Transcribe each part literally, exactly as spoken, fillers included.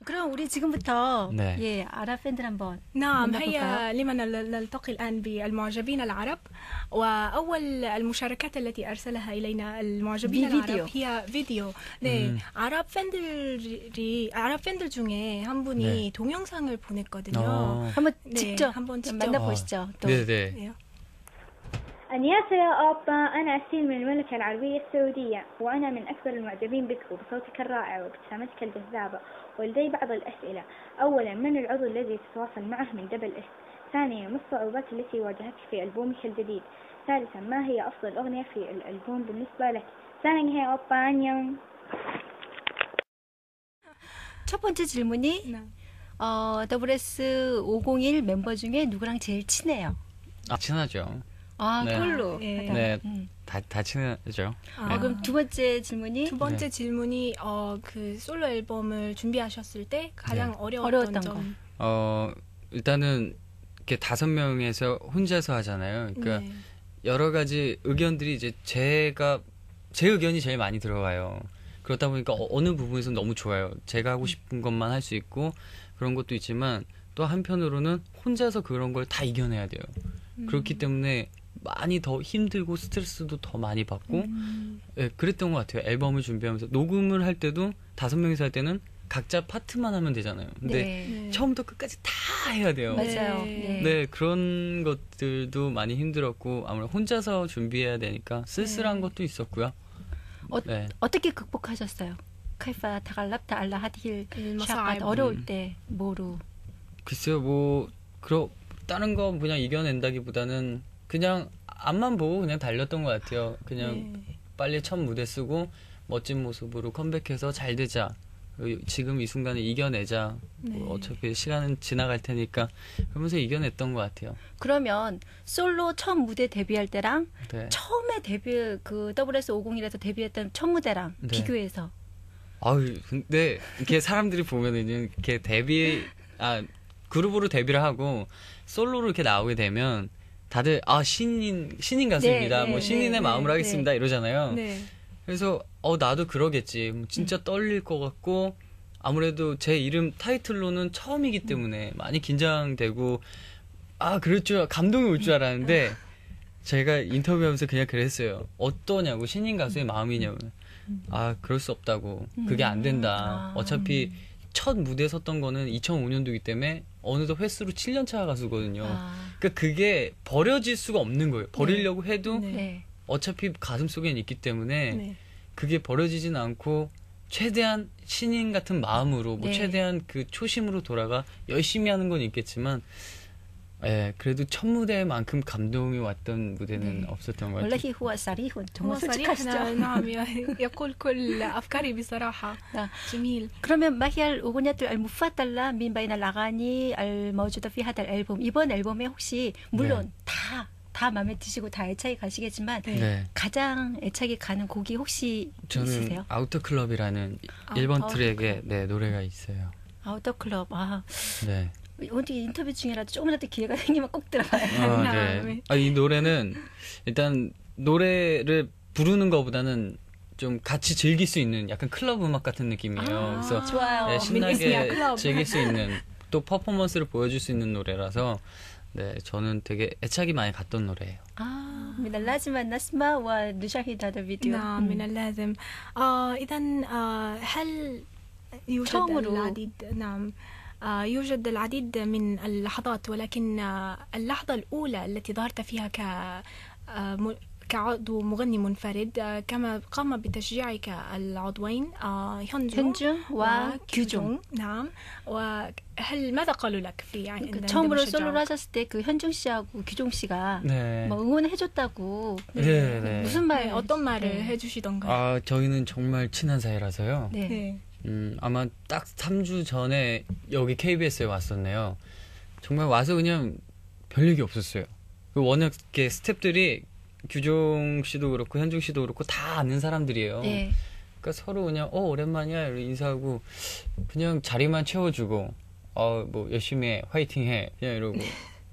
그럼 우리 지금부터 네. 예, 아랍 팬들 한번 نعم 만나볼까요? هيا لما نل- نلتقي الآن بالمعجبين العرب وأول المشاركات التي أرسلها إلينا المعجبين 비- العرب 비디오. هي فيديو 네, 음. 아랍 팬들이 아랍 팬들 중에 한 분이 네. 동영상을 보냈거든요. 어. 한번 네, 직접 한번 직접. 만나보시죠. 또. 네네. 네. 안녕하세요 أوبا أنا أسيل من المملكة العربية السعودية وأنا من أكبر المعجبين بك وبصوتك الرائع وابتسامتك الجذابة ولدي بعض الأسئلة أولا من العضو الذي تتواصل معه من دبل إس ثانيا ما الصعوبات التي واجهتك في ألبومك الجديد ثالثا ما هي أفضل أغنية في الألبوم بالنسبة لك 사랑해 오빠 안녕. 첫 번째 질문이 네. 어, 더블유에스 오공일 멤버 중에 누구랑 제일 친해요? 아, 친하죠. 아, 네. 꿀로. 네. 하다. 네. 음. 다, 다 친하죠. 아, 아, 그럼 두 번째 질문이 두 번째 네. 질문이 어, 그 솔로 앨범을 준비하셨을 때 가장 네. 어려웠던, 어려웠던 점. 어, 일단은 이렇게 다섯 명에서 혼자서 하잖아요. 그러니까 네. 여러 가지 의견들이 이제 제가 제 의견이 제일 많이 들어가요. 그렇다 보니까 어, 어느 부분에서 너무 좋아요. 제가 하고 싶은 것만 할 수 있고 그런 것도 있지만 또 한편으로는 혼자서 그런 걸 다 이겨내야 돼요. 음. 그렇기 때문에 많이 더 힘들고 스트레스도 더 많이 받고 음. 예, 그랬던 것 같아요. 앨범을 준비하면서 녹음을 할 때도 다섯 명이서 할 때는 각자 파트만 하면 되잖아요. 근데 네. 네. 처음부터 끝까지 다 해야 돼요. 맞아요. 네. 네. 네, 그런 것들도 많이 힘들었고 아무래도 혼자서 준비해야 되니까 쓸쓸한 네. 것도 있었고요. 어, 네. 어떻게 극복하셨어요? 카이파 다갈랍 다알라 하딜 المصاعب. 샤가 어려울 음. 때 뭐로? 글쎄요, 뭐 그러 다른 거 그냥 이겨낸다기보다는 그냥 앞만 보고 그냥 달렸던 것 같아요. 그냥 네. 빨리 첫 무대 쓰고 멋진 모습으로 컴백해서 잘 되자. 지금 이 순간에 이겨내자. 네. 뭐 어차피 시간은 지나갈 테니까 그러면서 이겨냈던 것 같아요. 그러면 솔로 첫 무대 데뷔할 때랑 네. 처음에 데뷔 그 더블유에스 오공일에서 데뷔했던 첫 무대랑 네. 비교해서 아유, 근데 이렇게 사람들이 보면은 이렇게 데뷔 아 그룹으로 데뷔를 하고 솔로로 이렇게 나오게 되면 다들 아 신인 신인 가수입니다. 네, 네, 뭐 신인의 네, 마음으로 네, 하겠습니다 이러잖아요. 네. 그래서 어 나도 그러겠지. 뭐 진짜 떨릴 것 같고 아무래도 제 이름 타이틀로는 처음이기 때문에 많이 긴장되고 아 그럴 줄 감동이 올 줄 알았는데 제가 인터뷰하면서 그냥 그랬어요. 어떠냐고 신인 가수의 마음이냐고. 아 그럴 수 없다고. 그게 안 된다. 아. 어차피 첫 무대에 섰던 거는 이천오 년도이기 때문에 어느덧 횟수로 칠 년 차 가수거든요. 아, 그러니까 그게 버려질 수가 없는 거예요. 버리려고 해도 네. 네. 어차피 가슴 속엔 있기 때문에 네. 그게 버려지진 않고 최대한 신인 같은 마음으로 뭐 네. 최대한 그 초심으로 돌아가 열심히 하는 건 있겠지만 예, 그래도 첫 무대만큼 감동이 왔던 무대는 네. 없었던 것 같아요. 원래 후와 사리훈 정말 هو صريح 솔직하시죠? نعم يقول كل أفكاري بصراحة. 아, جميل. 그러면 ما هي الأغنية المفضلة من بين الأغاني الموجودة في هذا الألبوم? 이번 앨범에 혹시 물론 다 다 마음에 드시고 다 애착이 가시겠지만 네. 가장 애착이 가는 곡이 혹시 저는 있으세요? 아우터 클럽이라는 아우터 일 번 클럽. 트랙에 네, 노래가 있어요. 아우터 클럽. 아, 네. 어떻게 인터뷰 중이라도 조금이라도 기회가 생기면 꼭 들어봐요. 아, 네. 네. 아, 이 노래는 일단 노래를 부르는 것보다는 좀 같이 즐길 수 있는 약간 클럽 음악 같은 느낌이에요. 아, 그래서 좋아요. 네, 있으면 신나게 클럽. 즐길 수 있는 또 퍼포먼스를 보여줄 수 있는 노래라서 네, 저는 되게 애착이 많이 갔던 노래예요. 아, من اللازم أن نسمع ونشاهد هذا الفيديو. نعم 음. من اللازم. آه إذا آه هل يوجد 처음으로. العديد نعم آه يوجد العديد من اللحظات ولكن آه اللحظة الأولى التي ظهرت فيها ك آه م- كعضو مغني منفرد آه كما قام بتشجيعك العضوين آه هيونجو 현중 와 규종. نعم وهل ماذا قالوا لك في عند 그 عندما 처음으로 شجعوك؟ 솔로를 하셨을 때 그 현중 씨하고 규종 씨가 네. 뭐 응원해줬다고. 네, 네. 무슨 말? 네, 어떤 말을 네. 해주시던가요? 아, 저희는 정말 친한 사이라서요. 네. 네. 음, 아마 딱 삼 주 전에 여기 케이비에스에 왔었네요. 정말 와서 그냥 별 얘기 없었어요. 그 워낙 이렇게 스태프들이 규종 씨도 그렇고 현중 씨도 그렇고 다 아는 사람들이에요. 네. 그러니까 서로 그냥 어 오랜만이야 이러고 인사하고 그냥 자리만 채워주고 어 뭐 열심히 해 화이팅해 그냥 이러고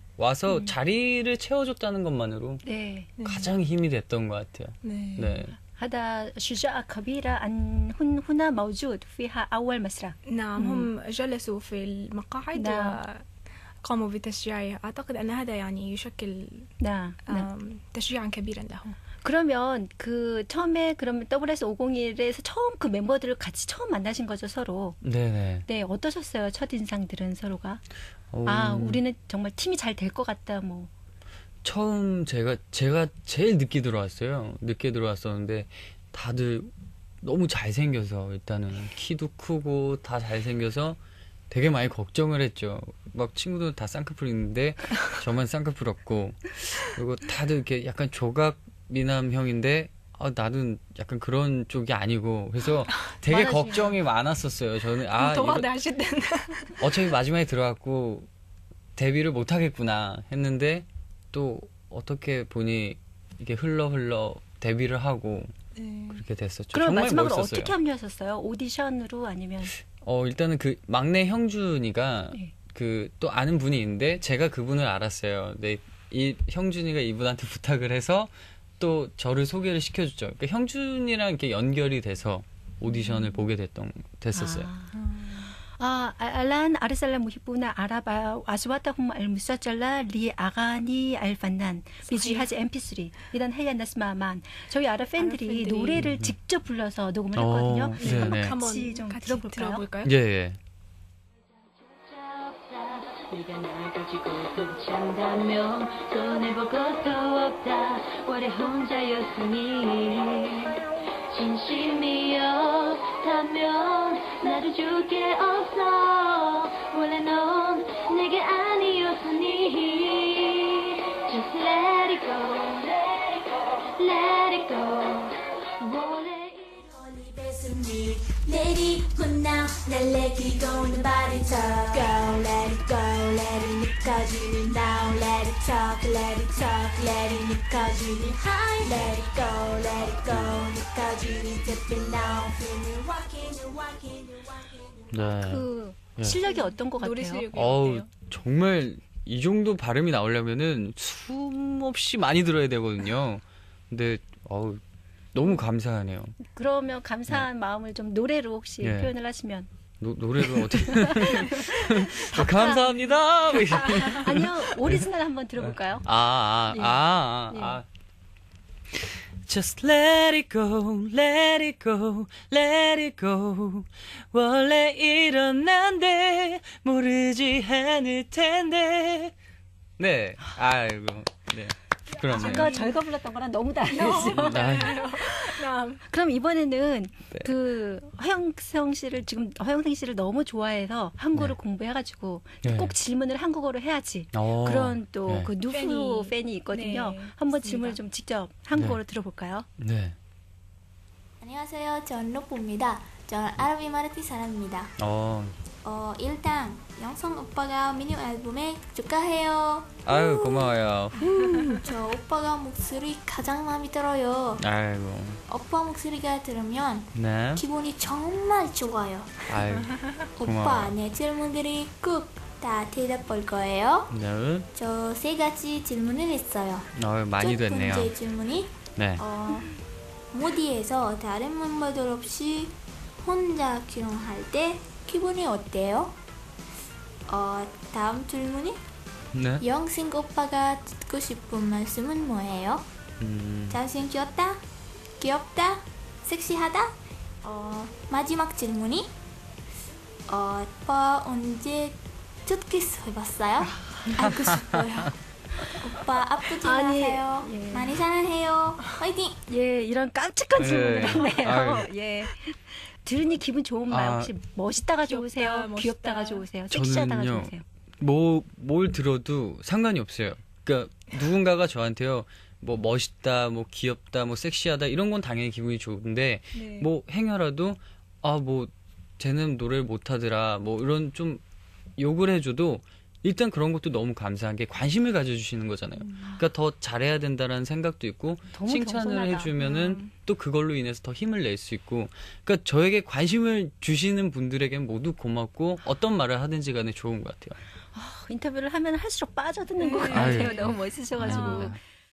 와서 자리를 채워줬다는 것만으로 네. 네. 가장 힘이 됐던 것 같아요. 네. 네. هذا شجاعة كبيرة أن هن هنا موجود فيها أول مسرح. نعم هم جلسوا في المقاعد نعم. وقاموا بتشجيعه. أعتقد أن هذا يعني يشكل 네. آم، تشجيعا كبيرا لهم. 그러면 그 처음에 그러면 더블유에스 오공일에서 처음 그 멤버들을 같이 처음 만나신 거죠, 서로. 네네. 네, 어떠셨어요? 첫 인상들은 서로가. 어, 아, 우리는 정말 팀이 잘 될 것 같다. 뭐. 처음 제가 제가 제일 늦게 들어왔어요. 늦게 들어왔었는데 다들 너무 잘생겨서 일단은 키도 크고 다 잘생겨서 되게 많이 걱정을 했죠. 막 친구들 다 쌍꺼풀 있는데 저만 쌍꺼풀 없고, 그리고 다들 이렇게 약간 조각 미남 형인데 아, 나는 약간 그런 쪽이 아니고, 그래서 되게 많아지네요. 걱정이 많았었어요. 저는 아 도와 이런- 하실 때는 어차피 마지막에 들어갔고 데뷔를 못 하겠구나 했는데 또 어떻게 보니 이게 흘러 흘러 데뷔를 하고 그렇게 됐었죠. 그럼 정말 마지막으로 멋있었어요. 어떻게 합류하셨어요? 오디션으로 아니면? 어 일단은 그 막내 형준이가 네. 그 또 아는 분이 있는데 제가 그분을 알았어요. 근데 이 형준이가 이분한테 부탁을 해서 또 저를 소개를 시켜줬죠. 그러니까 형준이랑 이렇게 연결이 돼서 오디션을 보게 됐던 됐었어요. آه الآن أرسل محبون عرب أصواتهم المسجلة لأغاني الفنان بجهاز 엠피쓰리. إذا هيا نسمع معا. 저희 아랍 팬들이 팬들이. 노래를 직접 불러서 녹음을 어, 했거든요. 네, 한번 네. 같이 좀 같이 들어볼까요? 들어볼까요? 예 예. 네가 날 가지고 훔친다면 손해볼 것도 없다. 원래 혼자였으니 진심이었다면 나도 줄 게 없어. 원래 넌 내게 아니었으니 Just let it go, let it go. 원래 Let it go now, 날 내키고 있는 body talk. Go, let it go, let it 느껴지는 now. Let it talk, let it talk, let it 느껴지는 high. Let it go, let it go, 느껴지는 dipping now. Feeling walking, you walking, you walking. 네. 그 예. 실력이 어떤 것 노래 같아요? 실력이 어우 어때요? 정말 이 정도 발음이 나오려면은 숨 없이 많이 들어야 되거든요. 근데 어우 너무 감사하네요. 그러면 감사한 마음을 좀 노래로 혹시 예. 표현을 하시면. 노, 노래로 어떻게 아, 감사합니다. 뭐 이렇게. 아니요, 오리지널 한번 들어볼까요? 아, 아, 예. 아, 아, 예. 아. Just let it go, let it go, let it go. 원래 이런난데 모르지 않을 텐데. 네, 아이고, 네, 그럼요. 아까 저희가 불렀던 거랑 너무 다르죠. 아, 그럼 이번에는 네. 그 허영성 씨를 지금 허영생 씨를 너무 좋아해서 한국어를 네. 공부해가지고 네. 꼭 질문을 한국어로 해야지. 어, 그런 또 네. 그 누구 팬이, 팬이, 있거든요. 네, 한번 맞습니다. 질문을 좀 직접 한국어로 들어볼까요? 네, 안녕하세요. 전 로뽀입니다. 저는 아랍이 마르티 사람입니다. 어, 어, 일단 영성 오빠가 미니 앨범에 축하해요. 아유 고마워요. 저 오빠가 목소리 가장 마음에 들어요. 아이고, 오빠 목소리가 들으면 네, 기분이 정말 좋아요. 아유, 고마워요. 오빠 내 질문들이 꼭 다 대답할 거예요. 네, 저 세 가지 질문을 했어요. 어, 많이 첫 됐네요. 번째 질문이 네, 어, 무디에서 다른 멤버들 없이 혼자 기록할 때 기분이 어때요? 어, 다음 질문이 네, 영생 오빠가 듣고 싶은 말씀은 뭐예요? 음, 잘생겼다? 귀엽다? 섹시하다? 어, 마지막 질문이 어, 오빠 언제 첫 키스 해봤어요? 알고 싶어요. 오빠 아프지 아니, 마세요. 예. 많이 사랑해요. 화이팅! 예, 이런 깜찍한 네. 질문을 했네요. 아유. 예. 들으니 기분 좋은 말 아, 혹시 멋있다가 귀엽다, 좋으세요? 멋있다. 귀엽다가 좋으세요? 섹시하다가 저는요. 좋으세요? 뭐, 뭘 들어도 상관이 없어요. 그러니까 누군가가 저한테요, 뭐 멋있다, 뭐 귀엽다, 뭐 섹시하다 이런 건 당연히 기분이 좋은데 네. 뭐 행여라도 아 뭐 쟤는 노래를 못하더라, 뭐 이런 좀 욕을 해줘도 일단 그런 것도 너무 감사한 게 관심을 가져주시는 거잖아요. 그러니까 더 잘해야 된다라는 생각도 있고 너무 칭찬을 겸손하다. 해주면은 음. 또 그걸로 인해서 더 힘을 낼 수 있고, 그러니까 저에게 관심을 주시는 분들에겐 모두 고맙고 어떤 말을 하든지 간에 좋은 것 같아요. 인터뷰를 하면 할수록 빠져드는 것 네. 같아요. 아유. 너무 멋있으셔가지고. 아.